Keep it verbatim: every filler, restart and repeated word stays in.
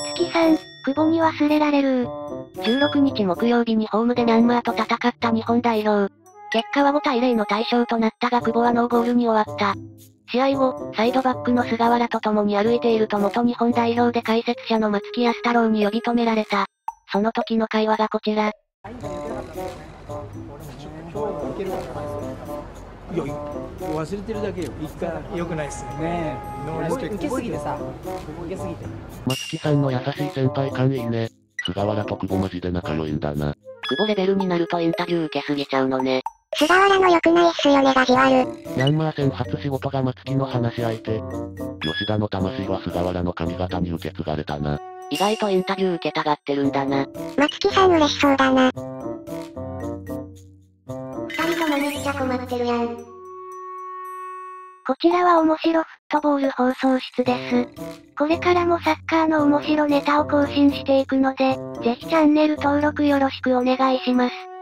木さん、久保に忘れられる。 じゅうろくにち木曜日にホームでミャンマーと戦った日本代表。結果はごたいゼロの大勝となったが久保はノーゴールに終わった。試合後、サイドバックの菅原と共に歩いていると元日本代表で解説者の松木安太郎に呼び止められた。その時の会話がこちら。 いや、忘れてるだけよ。一回良くないっすよね。受けすぎてさ、受けすぎて。 松木さんの優しい先輩感いいね。菅原と久保マジで仲良いんだな。 久保レベルになるとインタビュー受けすぎちゃうのね。 菅原の良くないっすよねがじわる。 ミャンマー戦初仕事が松木の話し相手。吉田の魂は菅原の髪型に受け継がれたな。 意外とインタビュー受けたがってるんだな。 松木さん嬉しそうだな。 二人ともめっちゃ困ってるやん。 こちらは面白フットボール放送室です。これからもサッカーの面白ネタを更新していくので、ぜひチャンネル登録よろしくお願いします。